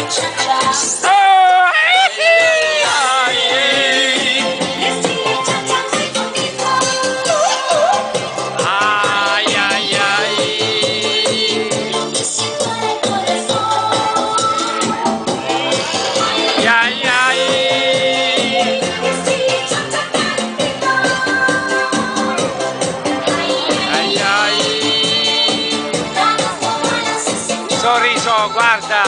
Sorriso, guarda!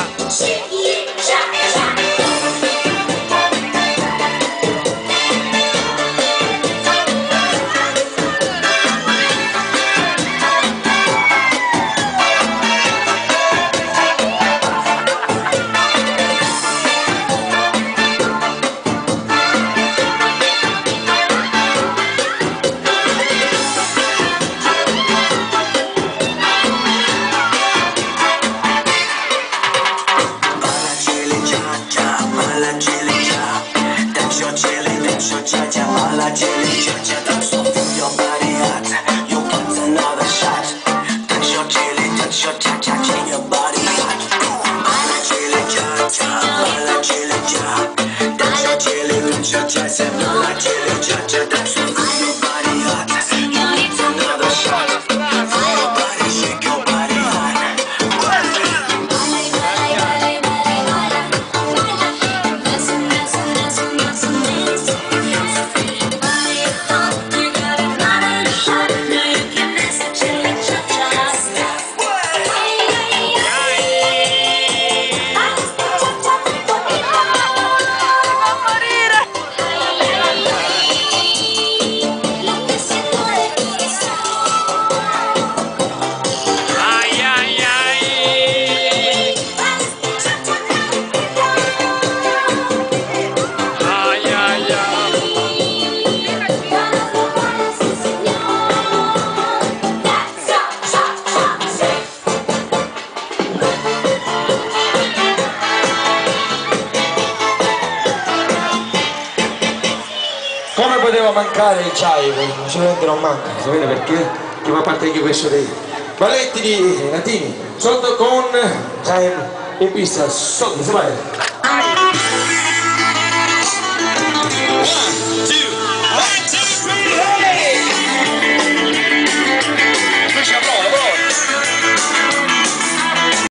Come poteva mancare il Ciai? Sicuramente non manca, sapete perché? Che fa parte anche questo dei balletti di Natini, sotto con Ciai in pista, sotto, si vai.